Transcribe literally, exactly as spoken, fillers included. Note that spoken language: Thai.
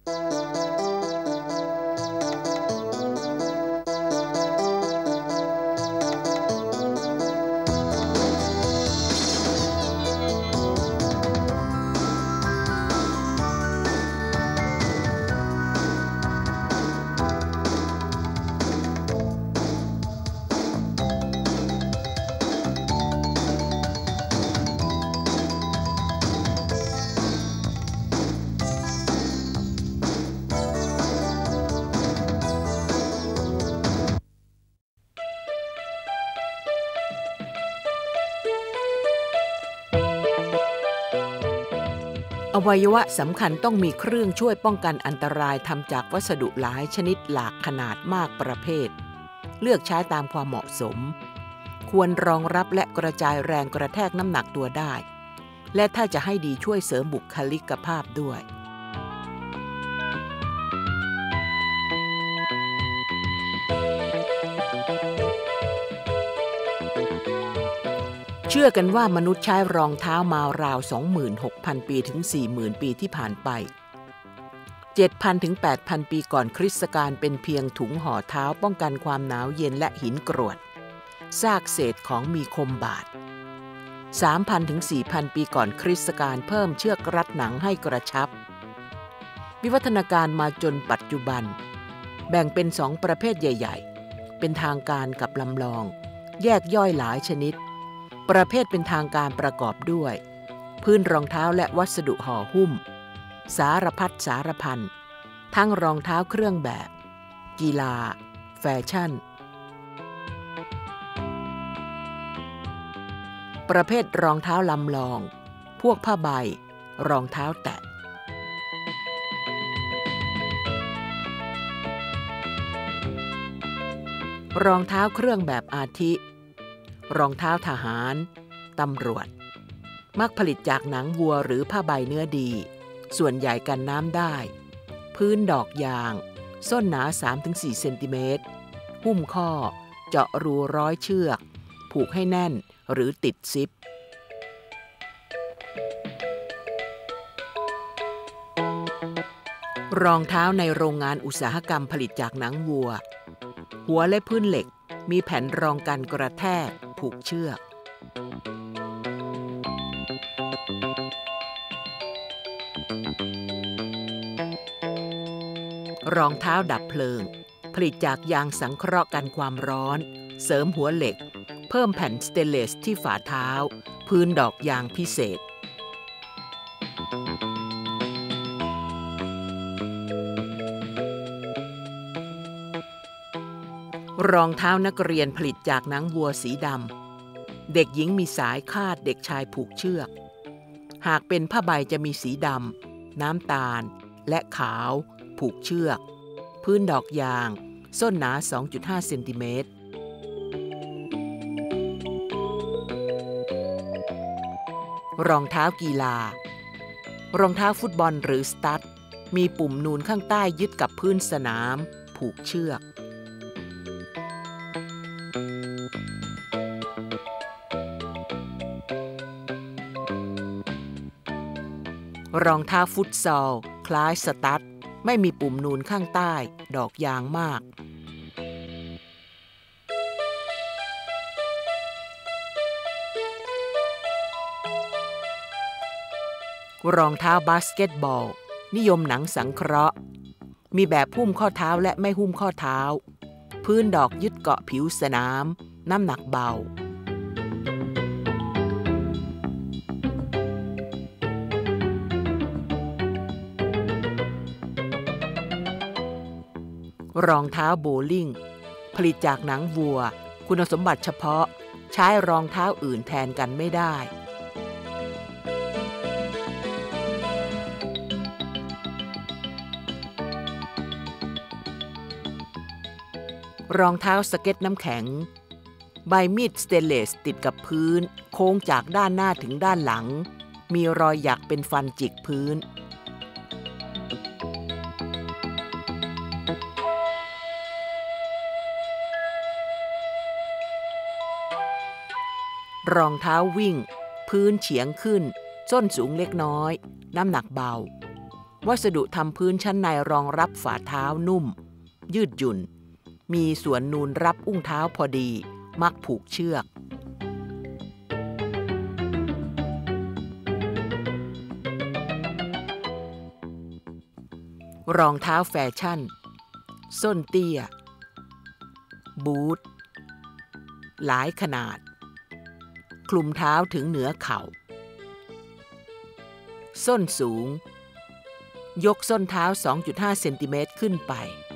อวัยวะสำคัญต้องมีเครื่องช่วยป้องกันอันตรายทำจากวัสดุหลายชนิดหลากขนาดมากประเภทเลือกใช้ตามความเหมาะสมควรรองรับและกระจายแรงกระแทกน้ำหนักตัวได้และถ้าจะให้ดีช่วยเสริมบุคลิกภาพด้วยเชื่อกันว่ามนุษย์ใช้รองเท้ามาราว สองหมื่นหกพัน ปีถึง สี่หมื่น ปีที่ผ่านไป เจ็ดพัน ถึง แปดพัน ปีก่อนคริสตกาลเป็นเพียงถุงห่อเท้าป้องกันความหนาวเย็นและหินกรวดซากเศษของมีคมบาด สามพัน ถึง สี่พัน ปีก่อนคริสตกาลเพิ่มเชือกรัดหนังให้กระชับวิวัฒนาการมาจนปัจจุบันแบ่งเป็นสองประเภทใหญ่ๆเป็นทางการกับลำลองแยกย่อยหลายชนิดประเภทเป็นทางการประกอบด้วยพื้นรองเท้าและวัสดุห่อหุ้มสารพัดสารพันทั้งรองเท้าเครื่องแบบกีฬาแฟชั่นประเภทรองเท้าลำลองพวกผ้าใบรองเท้าแตะรองเท้าเครื่องแบบอาทิรองเท้าทหารตำรวจมักผลิตจากหนังวัวหรือผ้าใบเนื้อดีส่วนใหญ่กันน้ำได้พื้นดอกยางส้นหนา สามถึงสี่ เซนติเมตรหุ้มข้อเจาะรูร้อยเชือกผูกให้แน่นหรือติดซิปรองเท้าในโรงงานอุตสาหกรรมผลิตจากหนังวัวหัวและพื้นเหล็กมีแผ่นรองกันกระแทกผูกเชือกรองเท้าดับเพลิงผลิตจากยางสังเคราะห์กันความร้อนเสริมหัวเหล็กเพิ่มแผ่นสเตนเลสที่ฝ่าเท้าพื้นดอกยางพิเศษรองเท้านักเรียนผลิตจากหนังวัวสีดำเด็กหญิงมีสายคาดเด็กชายผูกเชือกหากเป็นผ้าใบจะมีสีดำน้ำตาลและขาวผูกเชือกพื้นดอกยางส้นหนา สองจุดห้า เซนติเมตรรองเท้ากีฬารองเท้าฟุตบอลหรือสตั๊ดมีปุ่มนูนข้างใต้ยึดกับพื้นสนามผูกเชือกรองเท้าฟุตซอลคล้ายสตั๊ดไม่มีปุ่มนูนข้างใต้ดอกยางมากรองเท้าบาสเกตบอลนิยมหนังสังเคราะห์มีแบบหุ้มข้อเท้าและไม่หุ้มข้อเท้าพื้นดอกยึดเกาะผิวสนามน้ำหนักเบารองเท้าโบว์ลิ่งผลิตจากหนังวัวคุณสมบัติเฉพาะใช้รองเท้าอื่นแทนกันไม่ได้รองเท้าสเก็ตน้ำแข็งใบมีดสเตนเลสติดกับพื้นโค้งจากด้านหน้าถึงด้านหลังมีรอยหยักเป็นฟันจิกพื้นรองเท้าวิ่งพื้นเฉียงขึ้นส้นสูงเล็กน้อยน้ำหนักเบาวัสดุทำพื้นชั้นในรองรับฝ่าเท้านุ่มยืดหยุ่นมีส่วนนูนรับอุ้งเท้าพอดีมักผูกเชือกรองเท้าแฟชั่นส้นเตี้ยบูทหลายขนาดคลุมเท้าถึงเหนือเข่าส้นสูงยกส้นเท้า สองจุดห้า เซนติเมตรขึ้นไป